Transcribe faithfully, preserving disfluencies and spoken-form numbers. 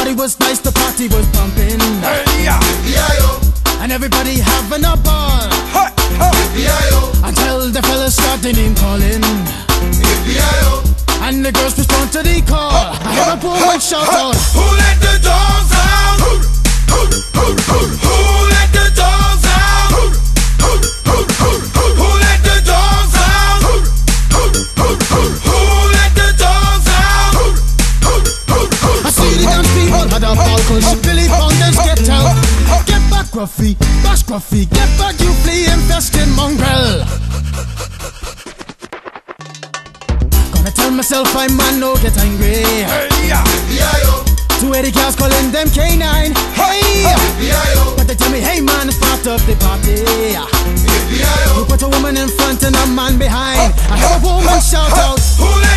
Everybody was nice, the party was pumping. Hey, yeah. And everybody having a ball. Ha, ha. Until the fellas started name calling. And the girls respond to the call. I hear a woman shout out, Who let the dogs out? Who, who, who, who, who let the dogs out? Who, who, who, who, who let the dogs out? Who, who, who, who, who let the dogs out? Who, who, who, who, I see the dance people had a ball push. Billy Founders get out. Get back, Gruffy, bash Gruffy. Get back, you flea infested mongrel. Gonna tell myself I man no get angry. hey, yeah. Two eighty cars calling them K nine. Hey, but they tell me, hey man, it's part of the party. You put a woman in front and a man behind. I hear a woman shout out, Who let